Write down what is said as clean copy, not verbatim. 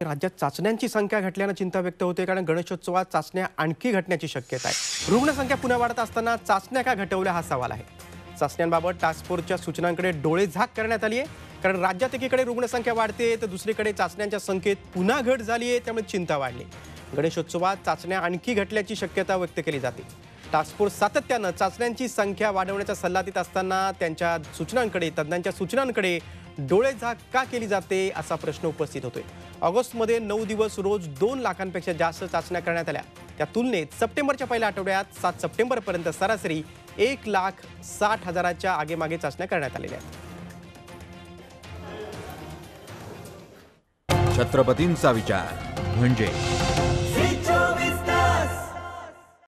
राज्यात चाचण्यांची संख्या घटल्यानं चिंता व्यक्त होते, कारण गणेशोत्सवात चाचण्या आणखी घटण्याची शक्यता आहे। रुग्णसंख्या पुन्हा वाढत असताना चाचण्या का घटवल्या हा सवाल आहे। चाचण्यांबाबत टास्क फोर्सच्या सूचनांकडे डोळेझाक करण्यात आली आहे, कारण राज्यात एकीकडे रुग्णसंख्या वाढते तर दुसरीकडे चाचण्यांच्या संख्येत पुन्हा घट झाली आहे, त्यामुळे चिंता वाढली। गणेशोत्सवात चाचण्या आणखी घटल्याची शक्यता व्यक्त केली जाते। टास्क फोर्स सातत्यानं चाचण्यांची संख्या वाढवण्याचा सल्ला देत असताना त्यांच्या सूचनांकडे, तज्ज्ञांच्या सूचनांकडे डोळेझाक का केली जाते असा प्रश्न उपस्थित होतोय। ऑगस्टमध्ये 9 दिवस रोज 2 लाखांपेक्षा जास्त चाचण्या करण्यात आल्या। त्या तुलनेत सप्टेंबरच्या पहिल्या आठवड्यात 7 सप्टेंबरपर्यंत सरासरी 1,60,000च्या आगेमागे चाचण्या करण्यात आलेल्या आहेत। छत्रपतींचा विचार म्हणजे